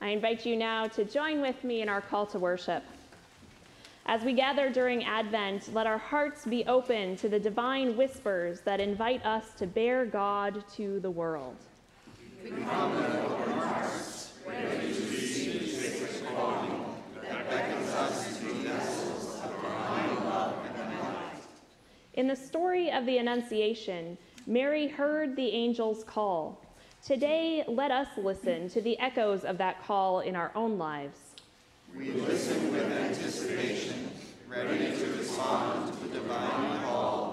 I invite you now to join with me in our call to worship. As we gather during Advent, let our hearts be open to the divine whispers that invite us to bear God to the world. We come with open hearts, ready to receive the sacred calling that beckons us to be vessels of divine love and light. In the story of the Annunciation, Mary heard the angel's call. Today, let us listen to the echoes of that call in our own lives. We listen with anticipation, ready to respond to the divine call